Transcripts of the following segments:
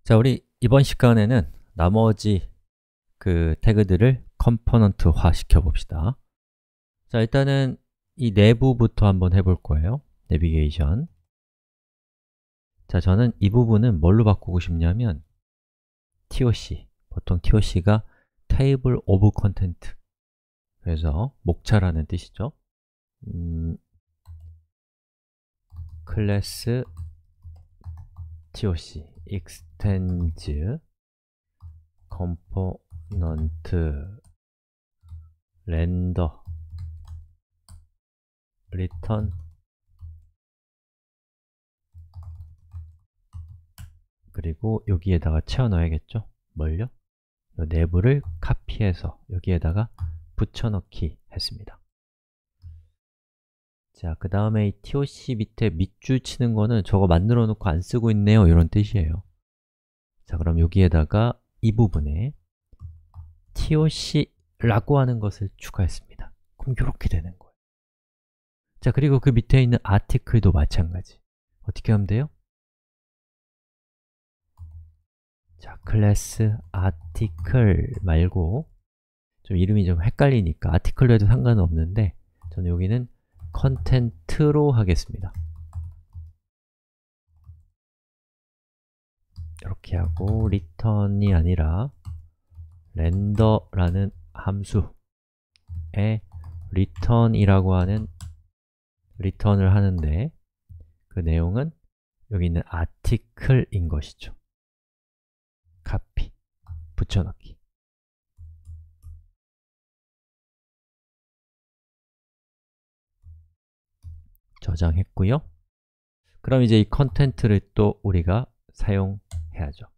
자, 우리 이번 시간에는 나머지 그 태그들을 컴포넌트화 시켜봅시다. 자, 일단은 이 내부부터 한번 해볼 거예요. 내비게이션. 자, 저는 이 부분은 뭘로 바꾸고 싶냐면 TOC, 보통 TOC가 Table of Content, 그래서 목차라는 뜻이죠. 클래스 TOC extends component render return 그리고 여기에다가 채워 넣어야겠죠? 뭘요? 이 내부를 카피해서 여기에다가 붙여넣기 했습니다. 자, 그 다음에 이 TOC 밑에 밑줄 치는 거는 저거 만들어 놓고 안 쓰고 있네요, 이런 뜻이에요. 자, 그럼 여기에다가 이 부분에 TOC라고 하는 것을 추가했습니다. 그럼 이렇게 되는 거예요. 자, 그리고 그 밑에 있는 article도 마찬가지. 어떻게 하면 돼요? 자, 클래스 article 말고 좀 이름이 좀 헷갈리니까 article로 해도 상관은 없는데 저는 여기는 content로 하겠습니다. 이렇게 하고 return이 아니라 render라는 함수에 return이라고 하는 return을 하는데 그 내용은 여기 있는 article인 것이죠. copy, 붙여넣기. 저장했고요. 그럼 이제 이 컨텐트를 또 우리가 사용해야죠.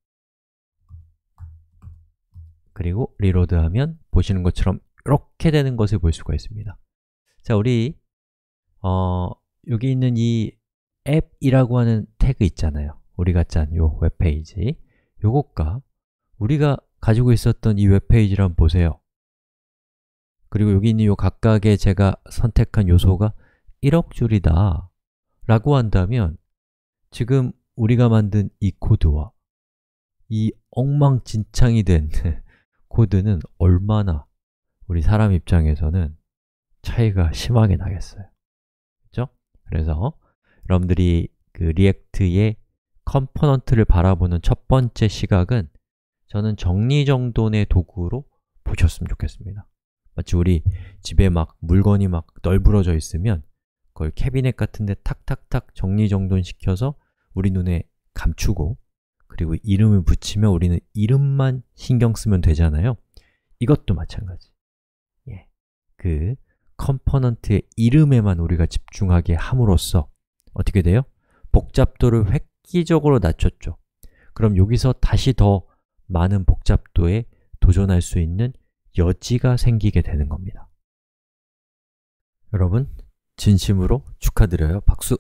그리고 리로드하면 보시는 것처럼 이렇게 되는 것을 볼 수가 있습니다. 자, 우리 여기 있는 이 앱이라고 하는 태그 있잖아요. 우리가 짠 요 웹페이지, 요것과 우리가 가지고 있었던 이 웹페이지를 한번 보세요. 그리고 여기 있는 요 각각의 제가 선택한 요소가 1억 줄이다 라고 한다면 지금 우리가 만든 이 코드와 이 엉망진창이 된 코드는 얼마나 우리 사람 입장에서는 차이가 심하게 나겠어요. 그렇죠? 그래서 여러분들이 그 리액트의 컴포넌트를 바라보는 첫 번째 시각은 저는 정리정돈의 도구로 보셨으면 좋겠습니다. 마치 우리 집에 막 물건이 막 널브러져 있으면 그걸 캐비넷 같은 데 탁탁탁 정리정돈시켜서 우리 눈에 감추고 그리고 이름을 붙이면 우리는 이름만 신경 쓰면 되잖아요. 이것도 마찬가지. 그 컴포넌트의 이름에만 우리가 집중하게 함으로써 어떻게 돼요? 복잡도를 획기적으로 낮췄죠. 그럼 여기서 다시 더 많은 복잡도에 도전할 수 있는 여지가 생기게 되는 겁니다. 여러분, 진심으로 축하드려요. 박수!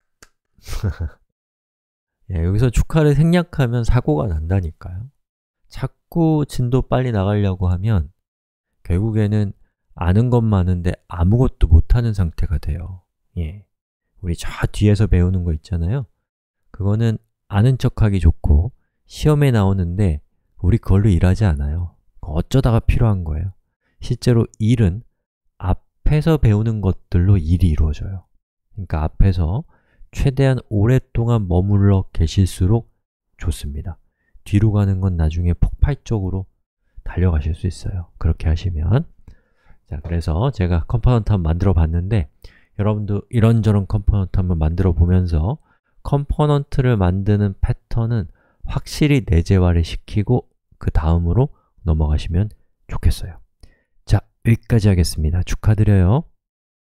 여기서 축하를 생략하면 사고가 난다니까요. 자꾸 진도 빨리 나가려고 하면 결국에는 아는 것 많은데 아무것도 못하는 상태가 돼요. 우리 저 뒤에서 배우는 거 있잖아요. 그거는 아는 척하기 좋고 시험에 나오는데 우리 그걸로 일하지 않아요. 어쩌다가 필요한 거예요. 실제로 일은 앞에서 배우는 것들로 일이 이루어져요. 그러니까 앞에서 최대한 오랫동안 머물러 계실수록 좋습니다. 뒤로 가는 건 나중에 폭발적으로 달려가실 수 있어요. 그렇게 하시면. 자, 그래서 제가 컴포넌트 한번 만들어 봤는데 여러분도 이런저런 컴포넌트 한번 만들어 보면서 컴포넌트를 만드는 패턴은 확실히 내재화를 시키고 그 다음으로 넘어가시면 좋겠어요. 자, 여기까지 하겠습니다. 축하드려요.